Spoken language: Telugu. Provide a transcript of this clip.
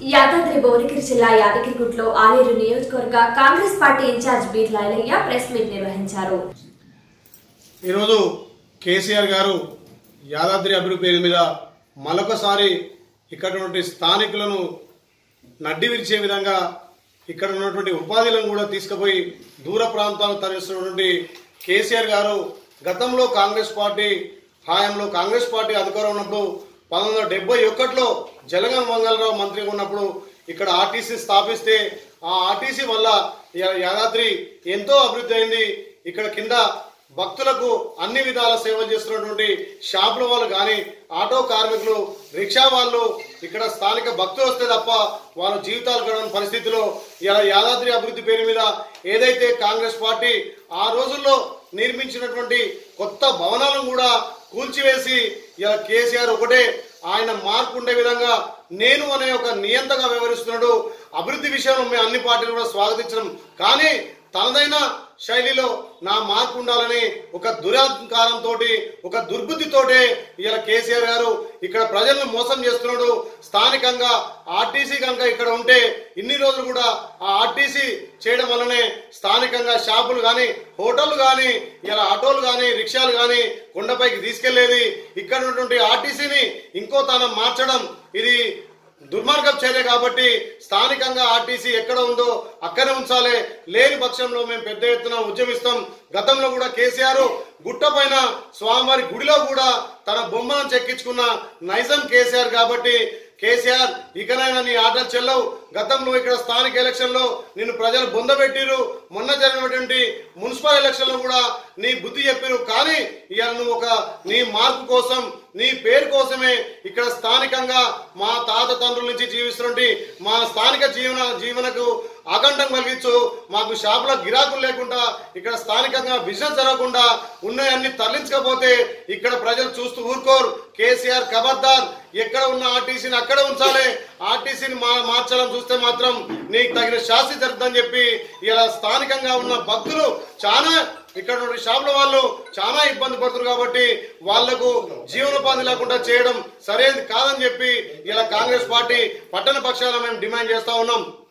యాదాద్రి భువనగిరి జిల్లా యాదగిరిగుట్టలో ఆలేరు నియోజకవర్గ Congress party in-charge Beerla Ilaiah press meet నిర్వహించారు. ఈ రోజు కేసీఆర్ గారు యాదాద్రి అభివృద్ధి పేరు మీద మరొకసారి ఇక్కడ ఉన్నటువంటి స్థానికులను నడ్డి విరిచే విధంగా ఇక్కడ ఉన్నటువంటి ఉపాధిలను కూడా తీసుకుపోయి దూర ప్రాంతాలకు తరలిస్తున్నటువంటి కేసీఆర్ గారు గతంలో కాంగ్రెస్ పార్టీ హయాంలో కాంగ్రెస్ పార్టీ అధికారం ఉన్నప్పుడు 1971లో జలగం మంగళరావు మంత్రిగా ఉన్నప్పుడు ఇక్కడ ఆర్టీసీ స్థాపిస్తే ఆ ఆర్టీసీ వల్ల యాదాద్రి ఎంతో అభివృద్ధి అయింది. ఇక్కడ కింద భక్తులకు అన్ని విధాల సేవలు చేస్తున్నటువంటి షాపుల వాళ్ళు కానీ ఆటో కార్మికులు రిక్షా వాళ్ళు ఇక్కడ స్థానిక భక్తులు వస్తే తప్ప వాళ్ళ జీవితాలు గడవని పరిస్థితిలో ఇలా యాదాద్రి అభివృద్ధి పేరు మీద ఏదైతే కాంగ్రెస్ పార్టీ ఆ రోజుల్లో నిర్మించినటువంటి కొత్త భవనాలను కూడా కూల్చివేసి ఇలా కేసీఆర్ ఒకటే ఆయన మార్పు ఉండే విధంగా నేను అనే ఒక నియంతగా వ్యవహరిస్తున్నాడు. అభివృద్ధి విషయంలో మేము అన్ని పార్టీలు కూడా స్వాగతించడం, కానీ తనదైన శైలిలో నా మార్పు ఉండాలని ఒక దురహంకారంతో ఒక దుర్బుద్ధితోటే ఇలా కేసీఆర్ గారు ఇక్కడ ప్రజలను మోసం చేస్తున్నాడు. స్థానికంగా ఆర్టీసీ కనుక ఇక్కడ ఉంటే ఇన్ని రోజులు కూడా ఆ ఆర్టీసీ చేయడం వల్లనే స్థానికంగా షాపులు కానీ హోటళ్లు కానీ ఇలా ఆటోలు కానీ రిక్షాలు కానీ కొండపైకి తీసుకెళ్లేది. ఇక్కడ ఉన్నటువంటి ఆర్టీసీని ఇంకో తాను మార్చడం ఇది దుర్మార్గం చర్య కాబట్టి స్థానికంగా ఆర్టీసీ ఎక్కడ ఉందో అక్కడే ఉంచాలి. లేని పక్షంలో మేము పెద్ద ఎత్తున ఉద్యమిస్తాం. గతంలో కూడా కేసీఆర్ గుట్ట పైన స్వామివారి గుడిలో కూడా తన బొమ్మను చెక్కించుకున్న నైజం కేసీఆర్ కాబట్టి కేసీఆర్ ఇకనైనా నీ ఆటలు చెల్లవు. గతంలో ఇక్కడ స్థానిక ఎలక్షన్ లో నిన్ను ప్రజలు బొందబెట్టిరు. మొన్న జరిగినటువంటి మున్సిపల్ ఎలక్షన్ లో కూడా నీ బుద్ధి చెప్పిరు. కానీ ఇవాళ నువ్వు ఒక నీ మార్పు కోసం నీ పేరు కోసమే ఇక్కడ స్థానికంగా మా తాత తండ్రుల నుంచి జీవిస్తున్నటువంటి మా స్థానిక జీవనకు ఆకంఠం కలిగించు. మాకు షాపుల గిరాకులు లేకుండా ఇక్కడ స్థానికంగా బిజినెస్ జరగకుండా ఉన్నాయన్ని తరలించకపోతే ఇక్కడ ప్రజలు చూస్తూ ఊరుకోరు. కేసీఆర్ ఖబర్దార్, ఎక్కడ ఉన్న ఆర్టీసీని అక్కడ ఉంచాలి. ఆర్టీసీని మార్చాలని చూస్తే మాత్రం నీకు తగిన శాస్తి జరుగుతుందని చెప్పి ఇలా స్థానికంగా ఉన్న భక్తులు చాలా ఇక్కడ షాపుల వాళ్ళు చాలా ఇబ్బంది పడుతున్నారు. కాబట్టి వాళ్లకు జీవనోపాధి లేకుండా చేయడం సరైనది కాదని చెప్పి ఇలా కాంగ్రెస్ పార్టీ పట్టణ పక్షాన మేము డిమాండ్ చేస్తా ఉన్నాం.